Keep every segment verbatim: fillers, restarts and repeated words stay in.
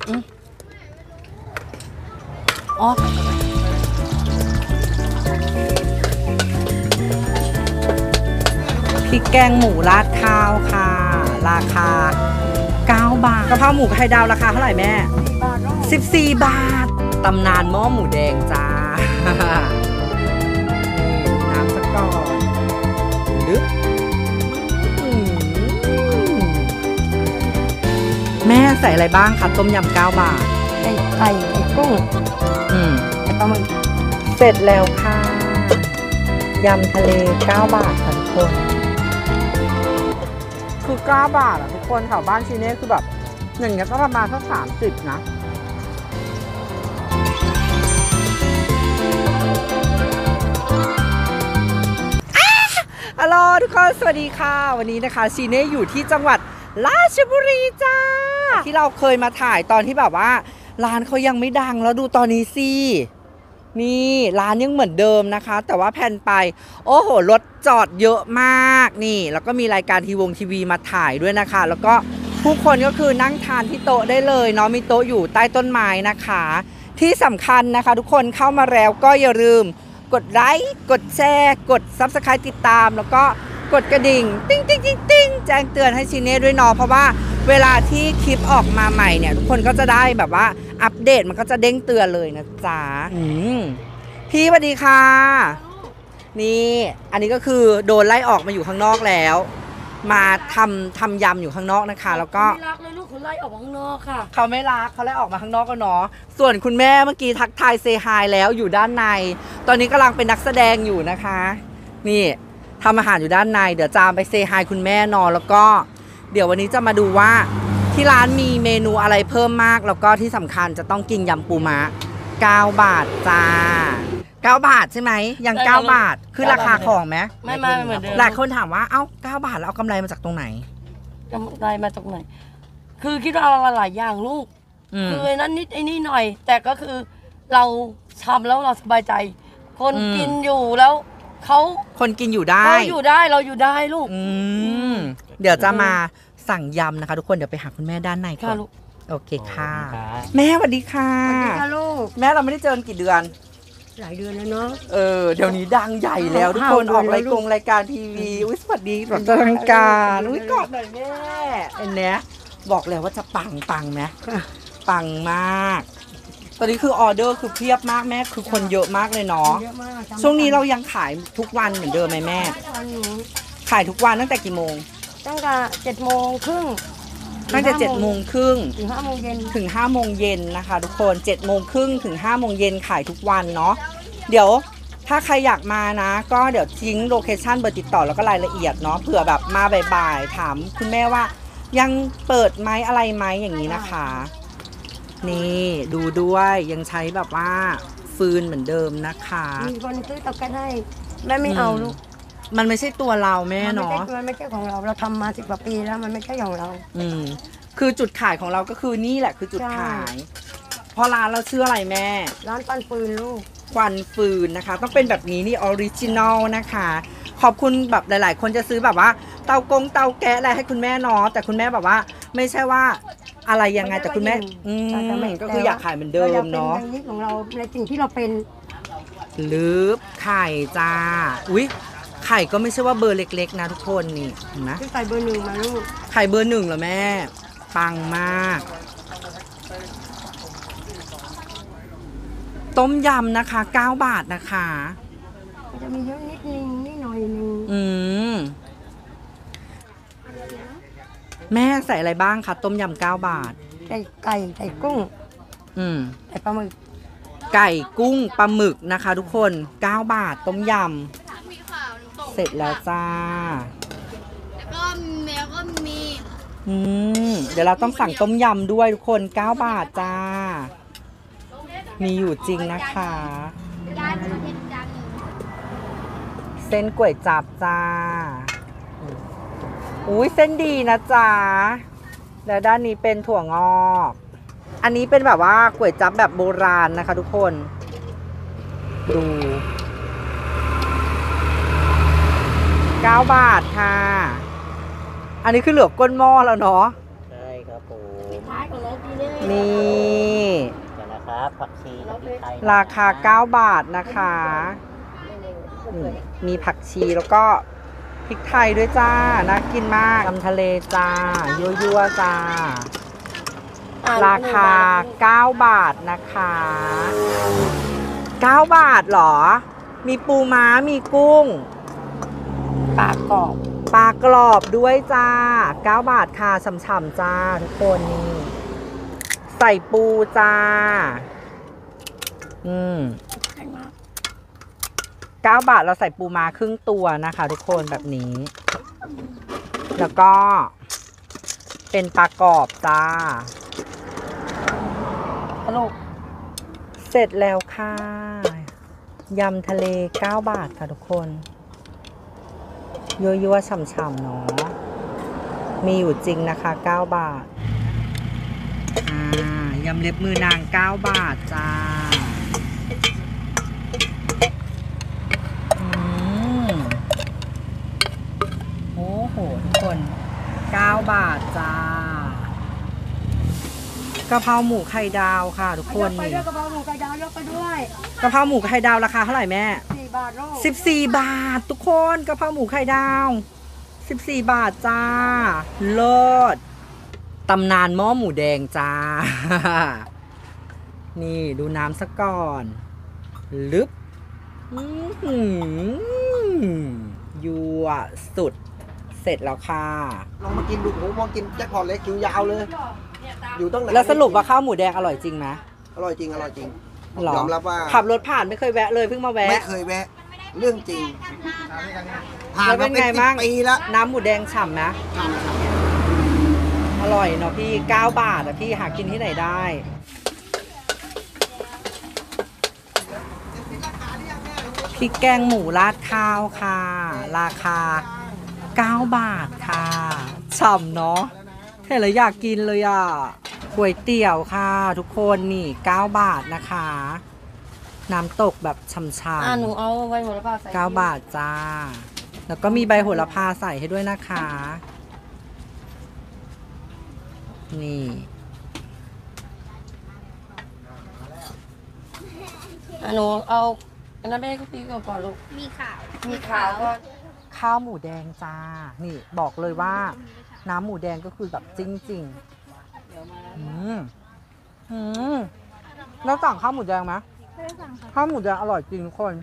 อ๋อพริกแกงหมูราดข้าวค่ะราคาเก้าบาทกะเพราหมูไข่ดาวราคาเท่าไหร่แม่สิบสี่บาทตำนานหม้อหมูแดงจ้าน้ำสักก่อนดึ๊บแม่ใส่อะไรบ้างคะต้มยำเก้าบาทไก่ไก่ไก่กุ้งอืมไก่ปลาหมึกเสร็จแล้วค่ะยำทะเลเก้าบาทค่ะทุกคนคือเก้าบาทอ่ะทุกคนแถวบ้านชีเน่คือแบบอย่างเงี้ยก็ประมาณสักสามสิบนะฮัลโหลทุกคนสวัสดีค่ะวันนี้นะคะชีเน่อยู่ที่จังหวัดราชบุรีจ้าที่เราเคยมาถ่ายตอนที่แบบว่าร้านเขายังไม่ดังแล้วดูตอนนี้สินี่ร้านยังเหมือนเดิมนะคะแต่ว่าแผ่นไปโอ้โหรถจอดเยอะมากนี่แล้วก็มีรายการทีวงทีวีมาถ่ายด้วยนะคะแล้วก็ผู้คนก็คือนั่งทานที่โต๊ะได้เลยเนาะมีโต๊ะอยู่ใต้ต้นไม้นะคะที่สำคัญนะคะทุกคนเข้ามาแล้วก็อย่าลืมกดไลค์กดแชร์กด ซับสไครบ์ ติดตามแล้วก็กดกระดิ่งติ้งติ้งติ้งติ้งแจ้งเตือนให้ชีเน่ด้วยเนาะเพราะว่าเวลาที่คลิปออกมาใหม่เนี่ยทุกคนก็จะได้แบบว่าอัปเดตมันก็จะเด้งเตือนเลยนะจ๊ะพี่สวัสดีค่ะนี่อันนี้ก็คือโดนไล่ออกมาอยู่ข้างนอกแล้วมาทำทำยำอยู่ข้างนอกนะคะแล้วก็ไม่รักเลยลูกเขาไล่ออกข้างนอกค่ะเขาไม่รักเขาไล่ออกมาข้างนอกก็เนาะส่วนคุณแม่เมื่อกี้ทักทายเซฮายแล้วอยู่ด้านในตอนนี้กำลังเป็นนักแสดงอยู่นะคะนี่ทำอาหารอยู่ด้านในเดี๋ยวจามไปเซฮายคุณแม่นอนแล้วก็เดี๋ยววันนี้จะมาดูว่าที่ร้านมีเมนูอะไรเพิ่มมากแล้วก็ที่สำคัญจะต้องกินยำปูม้าเก้าบาทจ้าเก้าบาทใช่ไหมยังเก้าบาทคือราคาของไหมไม่ไม่เหมือนเดิมหลายคนถามว่าเอ้าเก้าบาทแล้วเอากำไรมาจากตรงไหนกำไรมาจากไหนคือคิดว่าเอาหลายอย่างลูกคือไอ้นั้นนิดไอ้นี่หน่อยแต่ก็คือเราทำแล้วเราสบายใจคนกินอยู่แล้วเขาคนกินอยู่ได้เขาอยู่ได้เราอยู่ได้ลูกอืมเดี๋ยวจะมาสั่งยำนะคะทุกคนเดี๋ยวไปหาคุณแม่ด้านในก่อนโอเคค่ะแม่สวัสดีค่ะสวัสดีค่ะลูกแม่เราไม่ได้เจอกี่เดือนหลายเดือนแล้วเนาะเออเดี๋ยวนี้ดังใหญ่แล้วทุกคนออกรายกงรายการทีวีอุ้ยสวัสดีแบบทางการอุ้ยกอดหน่อยแม่เอ็นเนี้ยบอกแล้วว่าจะปังปังไหมปังมากตอนนี้คือออเดอร์คือเพียบมากแม่คือคนเยอะมากเลยเนาะช่วงนี้เรายังขายทุกวันเหมือนเดิมไหมแม่ขายทุกวันตั้งแต่กี่โมงตั้งแต่เจ็ดโมงครึ่งตั้งแต่เจ็ดโมงครึ่งถึงห้าโมงเย็นถึงห้าโมงเย็นนะคะทุกคนเจ็ดโมงครึ่งถึงห้าโมงเย็นขายทุกวันเนาะเดี๋ยวถ้าใครอยากมานะก็เดี๋ยวทิ้งโลเคชั่นเบอร์ติดต่อแล้วก็รายละเอียดเนาะเผื่อแบบมาบ่ายๆถามคุณแม่ว่ายังเปิดไหมอะไรไหมอย่างนี้นะคะนี่ดูด้วยยังใช้แบบว่าฟืนเหมือนเดิมนะคะมีคนซื้อเตาแก๊สให้แม่ไม่เอาลูกมันไม่ใช่ตัวเราแม่เนาะมันไม่ใช่ของเราเราทำมาสิบกว่าปีแล้วมันไม่ใช่ของเราอืมคือจุดขายของเราก็คือนี่แหละคือจุดขายเพราะร้านเราชื่ออะไรแม่ร้านปั้นฟืนลูกควันฟืนนะคะต้องเป็นแบบนี้นี่ออริจินอลนะคะขอบคุณแบบหลายๆคนจะซื้อแบบว่าเตากงเตาแก๊สอะไรให้คุณแม่เนาะแต่คุณแม่แบบว่าไม่ใช่ว่าอะไรยังไงแต่คุณแม่อืมก็คืออยากขายเหมือนเดิมเนาะในของเราในสิ่งที่เราเป็นลืบไข่จ้าอุ้ยไข่ก็ไม่ใช่ว่าเบอร์เล็กๆนะทุกคนนี่เห็นไหมไข่เบอร์หนึ่งมาลูกไข่เบอร์หนึ่งเหรอแม่ปังมากต้มยำนะคะเก้าบาทนะคะจะมีเยอะนิดนึงนิดหน่อยนึงอืมแม่ใส่อะไรบ้างคะต้มยำเก้าบาทไก่ไก่ไก่กุ้งอืมไก่ปลาหมึกไก่กุ้งปลาหมึกนะคะทุกคนเก้าบาทต้มยำเสร็จแล้วจ้าแล้วก็แล้วก็มีอืมเดี๋ยวเราต้องสั่งต้มยำด้วยทุกคนเก้าบาทจ้ามีอยู่จริงนะคะเส้นก๋วยจั๊บจ้าอุ้ยเส้นดีนะจ๊ะแล้วด้านนี้เป็นถั่วงอกอันนี้เป็นแบบว่าก๋วยจั๊บแบบโบราณนะคะทุกคนดูเก้าบาทค่ะอันนี้คือเหลือก้นหม้อแล้วเนาะใช่ครับผมนี่ครับผักชีกับพริกไทยราคาเก้าบาทนะคะนี่มีผักชีแล้วก็พริกไทยด้วยจ้า น่ากินมากยำทะเลจ้า ยั่วๆจ้า ราคาเก้าบาทนะคะเก้าบาทเหรอ มีปูม้ามีกุ้งปลากรอบปลากรอบด้วยจ้าเก้าบาทค่ะฉ่ำๆจ้าทุกคนนี่ใส่ปูจ้า อืมเก้าบาทเราใส่ปูมาครึ่งตัวนะคะทุกคนแบบนี้ แล้วก็เป็นปลากรอบจ้าลูกเสร็จแล้วค่ะยำทะเลเก้าบาทค่ะทุกคนยั่วๆฉ่ำๆเนาะมีอยู่จริงนะคะเก้าบาทอ่ายำเล็บมือนางเก้าบาทจ้าอืมโอ้โหทุกคนเก้าบาทจ้ากะเพราหมูไข่ดาวค่ะทุกคนไปนี่ด้วยกระเพราหมูไก่ดาวยกไปด้วยกะเพราหมูไข่ดาวราคาเท่าไหร่แม่สี่บาทลูกสิบสี่บาททุกคนกะเพราหมูไข่ดาวสิบสี่บาทจ้าเลิศตำนานหม้อหมูแดงจ้า นี่ดูน้ำซะก่อนลึบอื้อหือยั่วสุดเสร็จแล้วค่ะลองมากินดูผมมองกินแจ็คพอตเล็กคิวยาวเลย อยู่ตั้งไหนแล้วสรุปว่าข้าวหมูแดงอร่อยจริงไหมอร่อยจริงอร่อยจริงหรยอมรับว่าขับรถผ่านไม่เคยแวะเลยเพิ่งมาแวะไม่เคยแวะ เรื่องจริงผ่านแล้วเป็มาน เป็นไงสิบบ้างปีแล้วน้ำหมูแดงฉ่ำนะทำครับอร่อยเนาะพี่เก้าบาทอะพี่หากินที่ไหนได้พริกแกงหมูราดข้าวค่ะ ราคาเก้าบาทค่ะฉ่ำเนาะเห็นแล้วอยากกินเลยอ่ะก๋วยเตี๋ยวค่ะทุกคนนี่เก้าบาทนะคะ น้ำตกแบบฉ่ำอ่าหนูเอาใบโหระพาใส่ๆเก้าบาทจ้า แล้วก็มีใบโหระพาใส่ให้ด้วยนะคะ นี่อ่าหนูเอาอันนั้นไม่ให้เขาตีก่อนก่อนลูกมีข่าวมีขาวก็ข้าวหมูแดงจ้า นี่บอกเลยว่า น้ำหมูแดงก็คือแบบจริงๆอืมอืมแล้วสั่งข้าวหมูแดงไหมไม่ได้สั่งค่ะข้าวหมูแดงอร่อยจริงทุกคน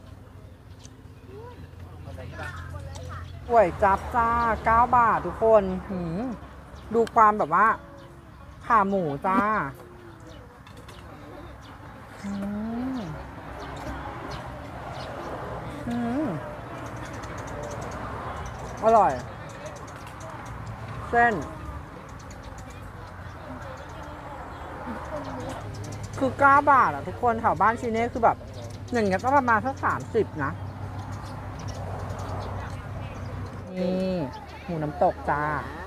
ก๋วยจั๊บจ้าเก้าบาททุกคนหืมดูความแบบว่าขาหมูจ้าอืมอืมอร่อย เส้น คือเก้าบาทอ่ะทุกคนแถวบ้านชีเน่คือแบบอย่างเงี้ยก็ประมาณสักสามสิบนะ นี่หมูน้ำตกจ้า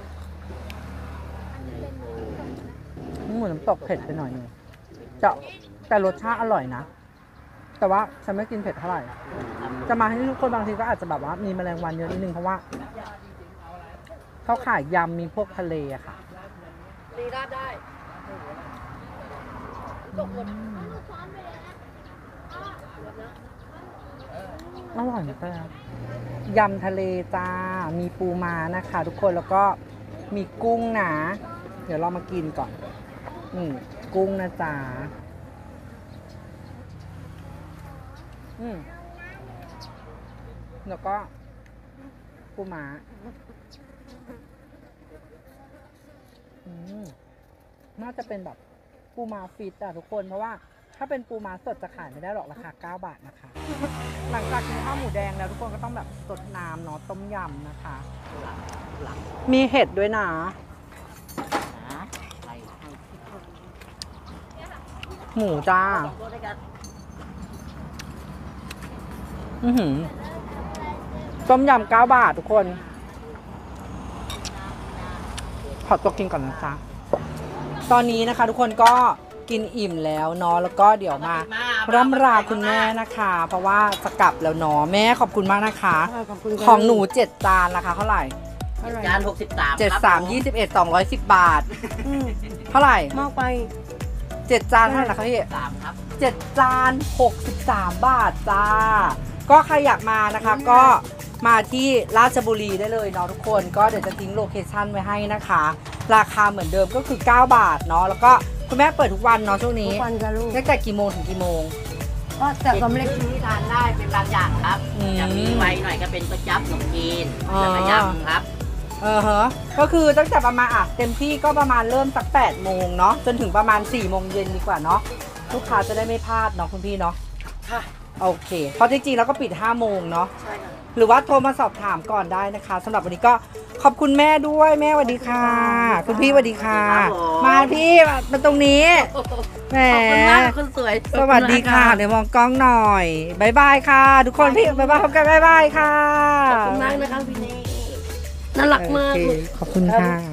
หมูน้ำตกเผ็ดไปหน่อยหนึงจะแต่รสชาติอร่อยนะ แต่ว่าฉันไม่กินเผ็ดเท่าไหร่ จะมาให้ทุกคนบางทีก็อาจจะแบบว่ามีแมลงวันเยอะนิดนึงเพราะว่าเขาขายยำมีพวกทะเลอะค่ะตีราดได้อร่อยมากยำทะเลจ้า มีปูม้านะคะทุกคนแล้วก็มีกุ้งนะ เดี๋ยวเรามากินก่อนนี่กุ้งนะจ๊ะอืมแล้วก็ปูม้าอืมน่าจะเป็นแบบปูม้าฟิตอะทุกคนเพราะว่าถ้าเป็นปูม้าสดจะขายไม่ได้หรอกราคาเก้าบาทนะคะ หลังจากกินข้าวหมูแดงแล้วทุกคนก็ต้องแบบสดน้ำเนาะต้มยำนะคะ มีเห็ดด้วยนะ หมูจ้า อือหือต้มยำเก้าบาททุกคน ขอตัวกินก่อนนะจ๊ะ ตอนนี้นะคะทุกคนก็กินอิ่มแล้วเนาะแล้วก็เดี๋ยวมาร่ำลาคุณแม่นะคะ เพราะว่าจะกลับแล้วเนาะแม่ขอบคุณมากนะคะขอบคุณค่ะของหนูเจ็ดจานราคาเท่าไหร่จานหกสิบสามเจ็ดสามยี่สิบเอ็ดสองร้อยสิบบาทอืมเท่าไหร่มากไปเจ็ดจานเท่าไหร่นะคะพี่สามครับเจ็ดจานหกสิบสามบาทจ้าก็ใครอยากมานะคะก็มาที่ราชบุรีได้เลยเนาะทุกคนก็เดี๋ยวจะทิ้งโลเคชั่นไว้ให้นะคะ ราคาเหมือนเดิมก็คือเก้าบาทเนาะแล้วก็คุณแม่เปิดทุกวันเนาะช่วงทุนี้กวันจะลูกตั้งแต่กี่โมงถึงกี่โมงก็แต่สำเร็จที่ทานได้เป็นบางอย่างครับอืมจะมีไวหน่อยก็เป็นก๋วยจั๊บขนมจีนอ๋อแล้วก็ยำครับเออฮะก็คือตั้งแต่ประมาณอ่ะเต็มที่ก็ประมาณเริ่มสักแปดโมงเนาะจนถึงประมาณสี่โมงเย็นดีกว่าเนาะลูกค้าจะได้ไม่พลาดเนาะคุณพี่เนาะค่ะโอเคเพราะจริงๆแล้วก็ปิดห้าโมงเนาะใช่ค่ะหรือว่าโทรมาสอบถามก่อนได้นะคะสำหรับวันนี้ก็ขอบคุณแม่ด้วยแม่สวัสดีค่ะ คุณพี่สวัสดีค่ะครับผมมาพี่มามาตรงนี้แหมขอบคุณมากค่ะคนสวยสวัสดีค่ะเดี๋ยวมองกล้องหน่อยบายบายค่ะ ทุกคนพี่บายบายพบกันบายบายค่ะขอบคุณมากนะคะพี่เน่น่ารักมากโอเคขอบคุณค่ะ